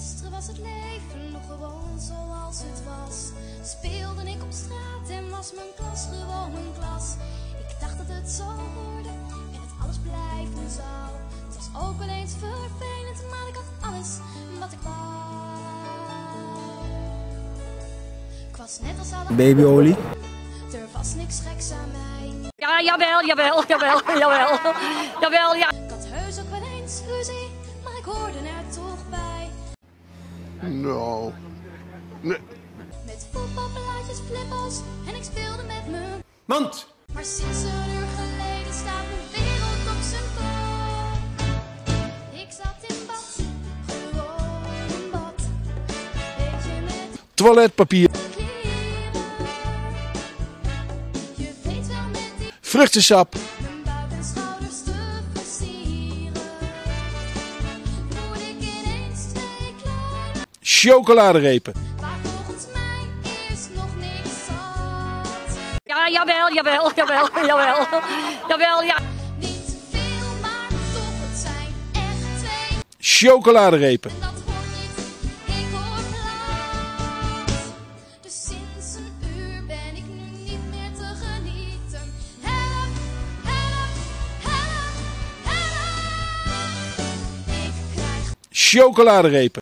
Gisteren was het leven nog gewoon zoals het was. Speelde ik op straat en was mijn klas gewoon een klas. Ik dacht dat het zo hoorde en dat alles blijven zou. Het was ook wel eens vervelend, maar ik had alles wat ik wou. Ik was net als alle Babyolie. er was niks geks aan mij. Ja, jawel, ja. Jawel, ja. Ik had heus ook wel eens ruzie, maar ik hoorde er toch bij. Nou, nee. Met voetbalplaatjes, flippers en ik speelde met mijn... Mand. Maar sinds een uur geleden staat mijn wereld op zijn kop. Ik zat in bad, gewoon in bad. Beetje met Toiletpapier. kleren. Je weet wel met die Vruchtensap. mijn buik en schouders te versieren. Moet ik ineens 2 kleine, Chocoladerepen. waar volgens mij is nog niks zat. Ja, jawel, ja. Niet te veel, maar toch, het zijn echt 2. Chocoladerepen. En dat hoort niet, ik hoor plaats. Dus sinds een uur ben ik nu niet meer te genieten. Help, help, help, help. Ik krijg Chocoladerepen.